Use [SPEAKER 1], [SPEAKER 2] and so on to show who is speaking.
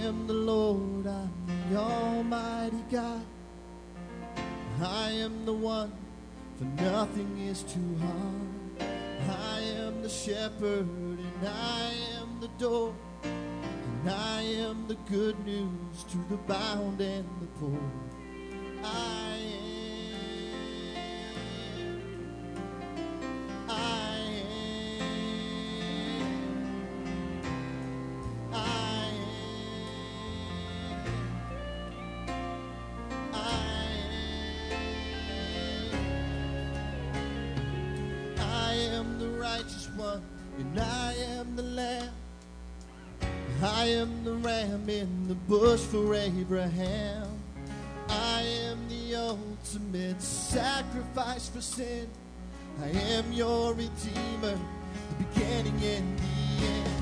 [SPEAKER 1] am the Lord, I'm the Almighty God. I am the one, for nothing is too hard. I am the shepherd, and I am the door, and I am the good news to the bound and the poor. I am the righteous one, and I am the lamb. I am the ram in the bush for Abraham. I am the ultimate sacrifice for sin. I am your redeemer, the beginning and the end.